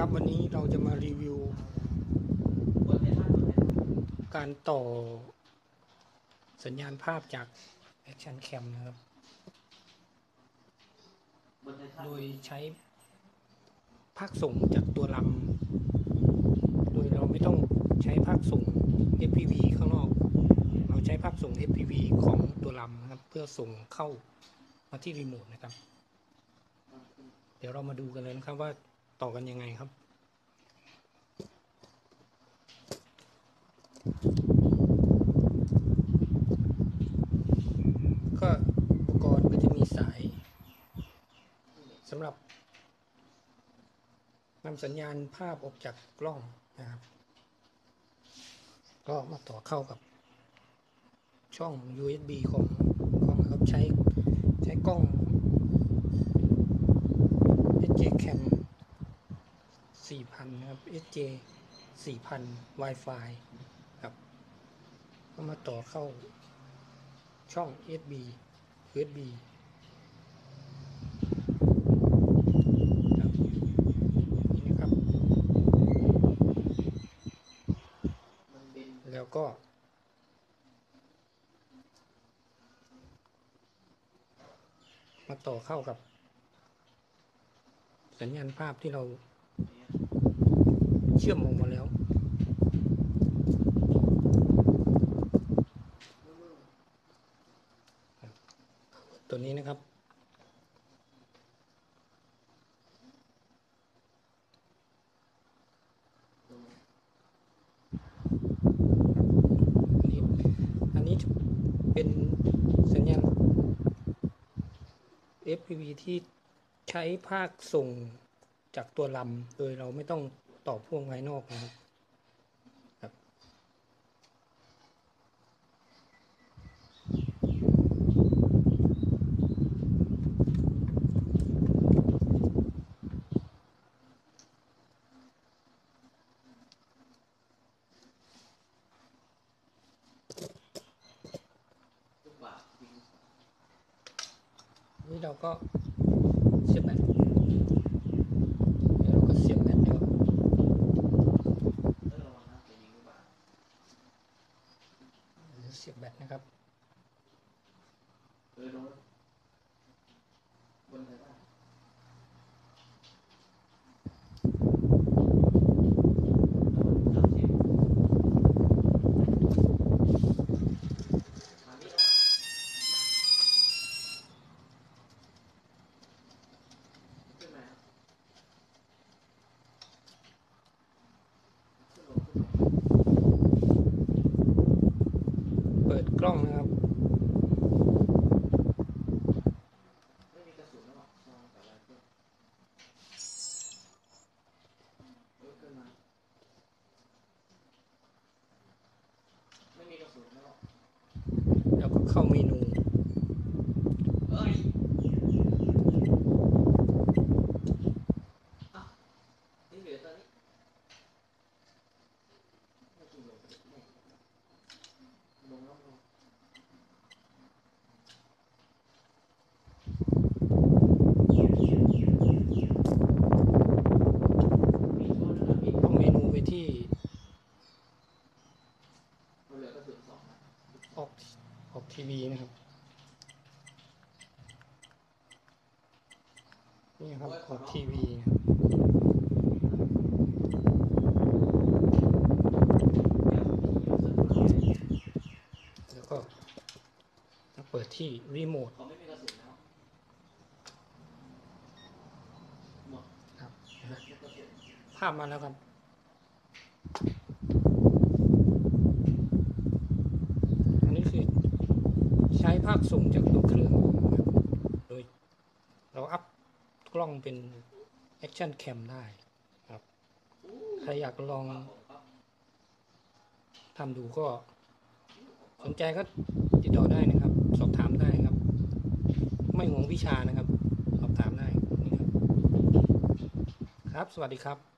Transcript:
ครับวันนี้เราจะมารีวิวการต่อสัญญาณภาพจาก Action Cam นะครับโดยใช้ภาคส่งจากตัวลำโดยเราไม่ต้องใช้ภาคส่ง FPV ข้างนอกเราใช้ภาคส่ง FPV ของตัวลำนะครับเพื่อส่งเข้ามาที่รีโมทนะครับเดี๋ยวเรามาดูกันเลยนะครับว่าต่อกันยังไงครับก็อุปกรณ์ก็จะมีสายสำหรับนำสัญญาณภาพออกจากกล้องนะครับก็มาต่อเข้ากับช่อง USB ของกล้องนะครับใช้กล้อง SJ Cam 4000 นะครับ SJ 4000 Wi-Fi ครับก็มาต่อเข้าช่อง USB นี่นะครับแล้วก็มาต่อเข้ากับสัญญาณภาพที่เราเชื่อมออกมาแล้วตัวนี้นะครับอันนี้เป็นสัญญาณ FPV ที่ใช้ภาคส่งจากตัวลำโดยเราไม่ต้องต่อพ่วงภายนอกนะครับนี่เราก็เสียบแบตเราก็เสียบแบตนะครับเสียบแบตนะครับเปิดกล้องนะครับแล้วก็เข้าเมนูไปที่ออกทีวีนะครับนี่ครับออกทีวีแล้วก็เปิดที่รีโมทครับภาพมาแล้วครับอันนี้คือใช้ภาคส่งจากตัวเครื่องโดยเราอัพกล้องเป็น Action Cam ได้ครับใครอยากลองทำดูก็สนใจก็ติดต่อได้นะครับสอบถามได้ครับไม่ห่วงวิชานะครับสอบถามได้นี่ครับสวัสดีครับ